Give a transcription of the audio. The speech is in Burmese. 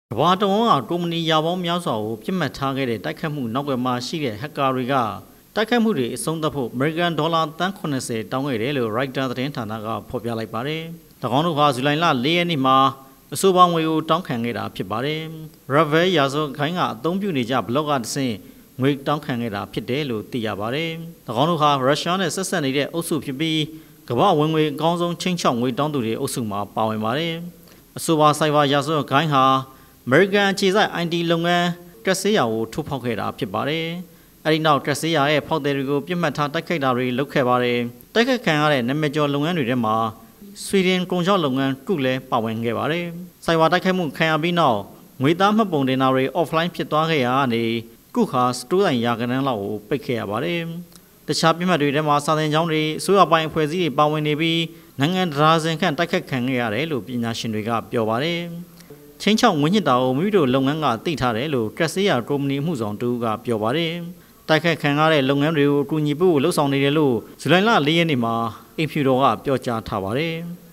ဘာတော်ကကုမ္ပဏီရာပေါင်းများစွာကိုပြစ်မှတ်ထားခဲ့တဲ့တိုက်ခတ်မှုနောက်ွယ်မှာရှိတဲ့ဟက်ကာတွေကတိုက်ခတ်မှုတွေအဆုံးသတ်ဖို့အမေရိကန်ဒေါ်လာတန်း80တောင်းခဲ့တယ်လို့ Reuters သတင်းဌာနကဖော်ပြလိုက်ပါတယ်။၎င်းတို့ဟာဇူလိုင်လ4ရက်နေ့မှာအဆိုပါငွေကိုတောင်းခံခဲ့တာဖြစ်ပါတယ်။ Ravel ရာဇဝတ်ခိုင်းကအသုံးပြုနေကြဘလော့ကတစ်ဆင့်ငွေတောင်းခံခဲ့တာဖြစ်တယ်လို့သိရပါတယ်။၎င်းတို့ဟာရုရှားနဲ့ဆက်ဆက်နေတဲ့အုပ်စုဖြစ်ပြီးကမ္ဘာဝင်ငွေအကောင်းဆုံးချင်းချောက်ငွေတောင်းသူတွေအုပ်စုမှာပါဝင်ပါတယ်။အဆိုပါဆိုင်ဘာရာဇဝတ်ခိုင်းဟာအမေရိကန်အခြေစိုက် IT လုပ်ငန်းတက်ဆေးရာကိုထုတ်ဖောက်ခဲ့တာဖြစ်ပါတယ်။အဲဒီနောက်တက်ဆေးရာရဲ့ဖောက်သည်တွေကိုပြစ်မှတ်ထားတိုက်ခိုက်တာတွေလုပ်ခဲ့ပါတယ်။တိုက်ခိုက်ခံရတဲ့နာမည်ကျော်လုပ်ငန်းတွေထဲမှာဆွီဒင်ကုန်ချောက်လုပ်ငန်းကုလည်းပါဝင်ခဲ့ပါတယ်။ဆိုင်ဘာတိုက်ခိုက်မှုခံရပြီးနောက်ငွေသားမှတ်ပုံတင်တာတွေ offline ဖြစ်သွားခဲ့ရကနေကုခါစတိုးဆိုင်ရာကန်တန်းလောက်ကိုပိတ်ခဲ့ရပါတယ်။တခြားပြစ်မှတ်တွေထဲမှာစာသင်ကျောင်းတွေအစိုးရပိုင်းအဖွဲ့အစည်းတွေပါဝင်နေပြီးနိုင်ငံဒရာဇင်ခန့်တိုက်ခိုက်ခံခဲ့ရတယ်လို့ပညာရှင်တွေကပြောပါတယ်။ချင်းချောက်ငွေညစ်တာကိုမိမိတို့လုပ်ငန်းကသိထားတယ်လို့ကက်ဆေးယာကုမ္ပဏီမှုဆောင်တူကပြောပါတယ်။တိုက်ခိုက်ခံရတဲ့လုပ်ငန်းတွေကိုအကူအညီပေးဖို့လှုံ့ဆော်နေတယ်လို့ဇူလိုင်လ4ရက်နေ့မှာအိမ်ဖြူတော်ကပြောကြားထားပါတယ်။